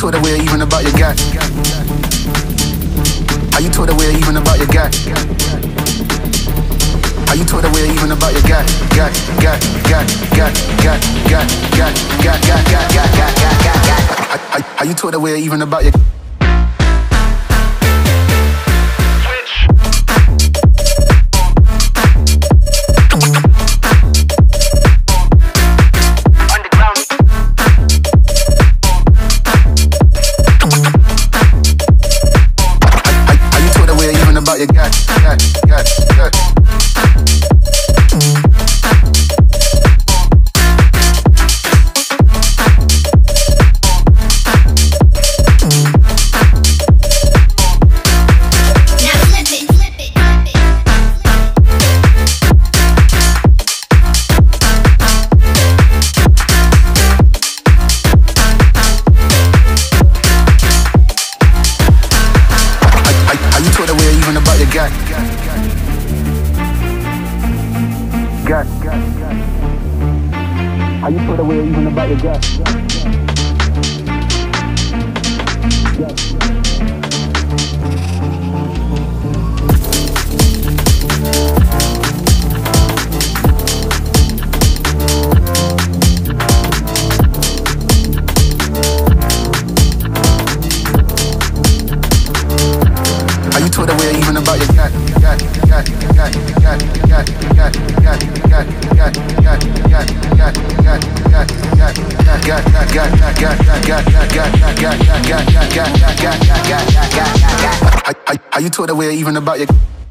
told away even about your guy? Are you told away even about your guy? Are you told away even about your guy? Are you told away even about your Are you put away even about your guy? Are you told away even about your guy? Are you told away even about your